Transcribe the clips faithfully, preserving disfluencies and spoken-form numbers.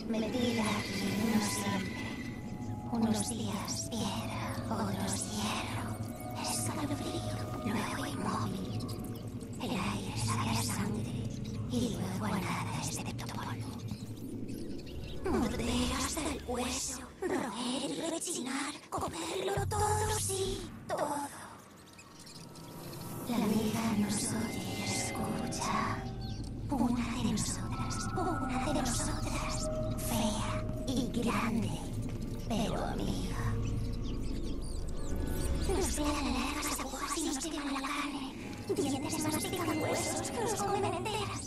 Metida aquí, no siempre. Unos días piedra, otros hierro. Escalofrío, luego inmóvil. El aire sabe a sangre y luego a nada excepto polvo. Morder hasta el hueso, roer y rechinar, comerlo todo, sí, todo. La vida nos oye y escucha. Una de nosotras, una de nosotras, fea y grande, pero amiga. Nos quedan largas agujas y nos queman la carne. Dientes mastican huesos que nos comen enteras.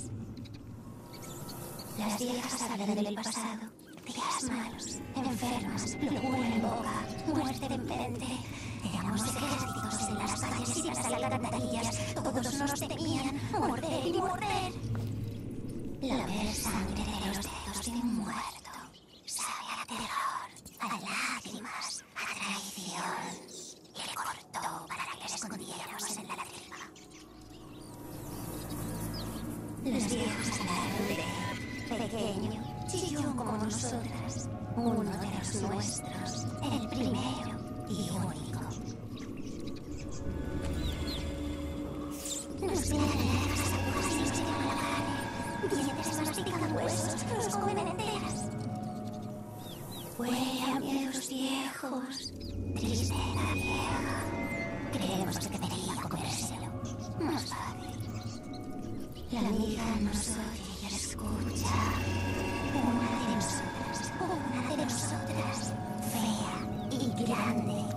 Las viejas hablan del pasado, días malos, enfermas, locura en boca, muerte en mente. Éramos ejércitos en las calles y las alcantarillas. Todos nos temían, morder y morder. Lamer sangre de los dedos de un muerto sabe a terror, a lágrimas, a traición. Le cortó para que le escondiéramos en la tripa. Los viejos hablaron de pequeño, chillón como nosotras, uno de los nuestros, el primero y único. Nos quedan largas agujas y nos queman la carne. Dientes mastican huesos que nos comen enteras. Huele a miedos viejos, tristeza vieja. Creemos que debería comérselo. Más fácil. La amiga nos oye y escucha. Una de nosotras, una de nosotras, fea y grande,